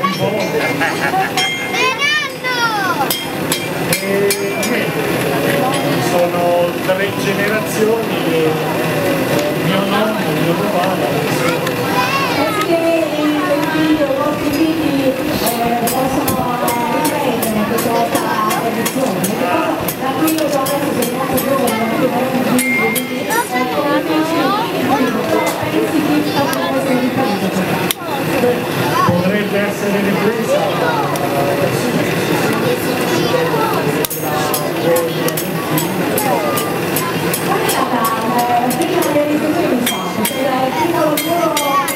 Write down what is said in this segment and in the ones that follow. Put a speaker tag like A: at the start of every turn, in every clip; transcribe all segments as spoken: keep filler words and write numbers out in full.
A: E niente, sono tre generazioni e mio nonno, mio papà.
B: Pensi che i figli o i vostri figli possono riprendere questa tradizione? Da qui io so adesso che molto giovane, non più molto figli, quindi è come pensi che possono essere riprese?
A: Potrebbe essere ripresa.
B: Qual è stata prima delle ristruzioni fatte? Il piccolo lavoro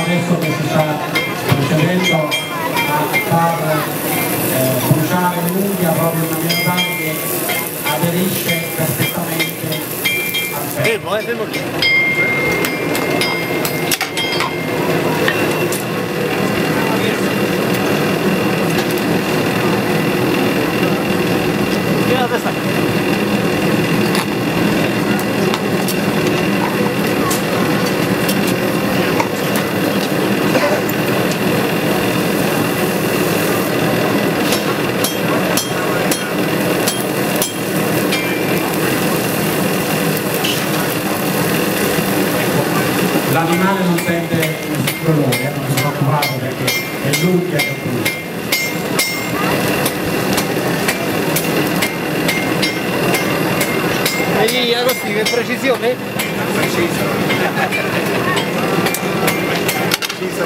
C: adesso che si sta procedendo a far eh, bruciare l'unghia proprio una membrana che aderisce perfettamente al ferro.
D: Fermo, eh, fermo lì. Tira la testa.
C: L'animale non sente nessun dolore, non si preoccupate perché è l'unghia che brucia.
D: Vedi Agostino, che precisione? Precisa. Precisa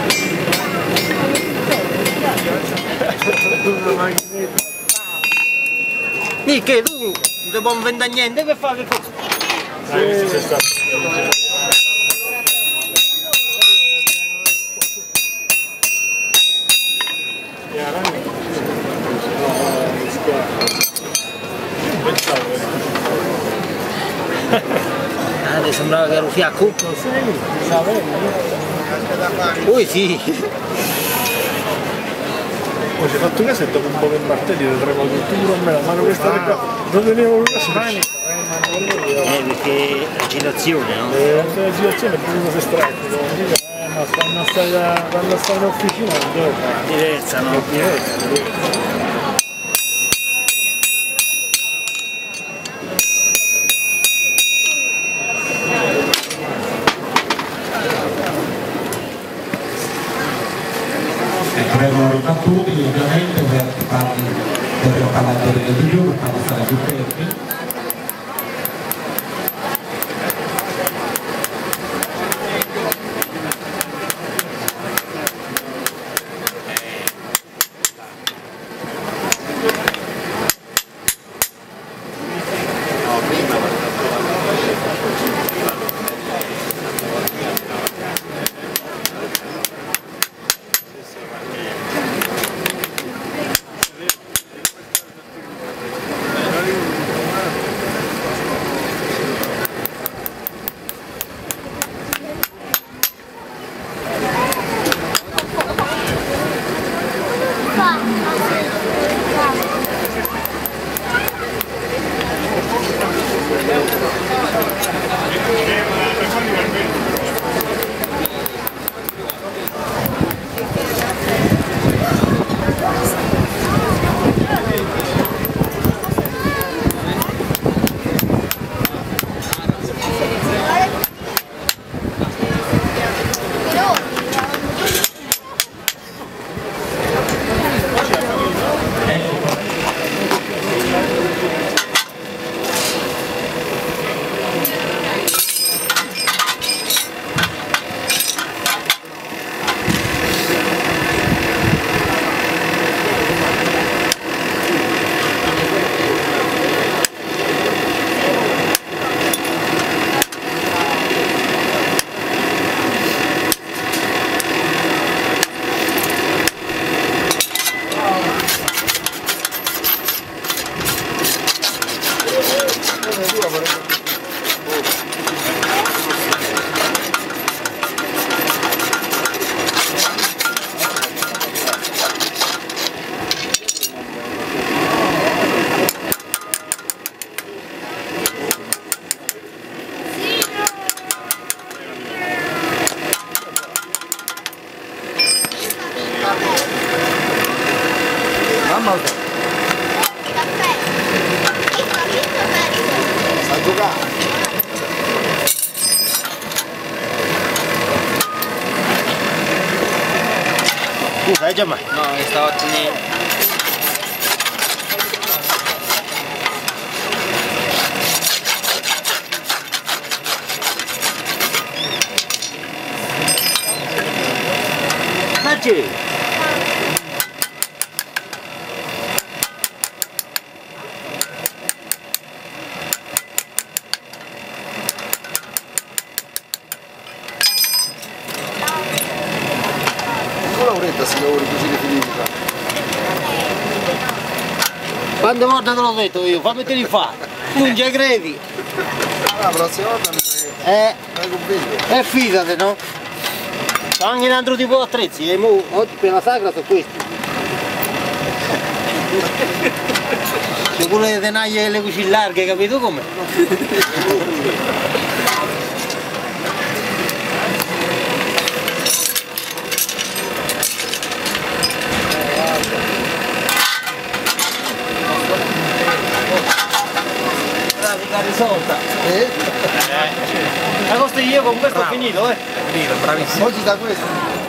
D: una macchinetta. Mica tu non ti puoi inventare niente, che fa che cosa?
A: Ah, questo c'è stato.
D: Ah, ti sembrava che ero fiacco?
A: Lo sei? Sapevi?
D: Poi sì.
A: Poi ci hai fatto caso e dopo un po' per martelli ti trema tutto me la mano questa qua. Non tenevo una mani.
D: Eh, perché agitazione, no?
A: Eh, la situazione è più cose strette, eh, ma quando stai, quando stai in officina non devo fare.
D: Diversa, no?
A: È diverso, è diverso.
C: Vengono ribattuti ovviamente per farli, per farla vedere di più, per farli stare più fermi.
D: Mamma mia. Sta giocando. Tu sai già mai? No, mi stavo a tenere. Magic! Quante volte te l'ho detto io, fammi te li fare, tu non ci credi?
E: La prossima volta mi sa che
D: Eh,
E: vai convinto.
D: e fidate, no? C'ho anche un altro tipo di attrezzi, e mo, oggi per la sagra sono questi. Se volete tenaglie le cucine larghe, capito come? La risolta.
E: Eh?
D: La cosa io con questo ho finito, eh.
E: Oggi da questo.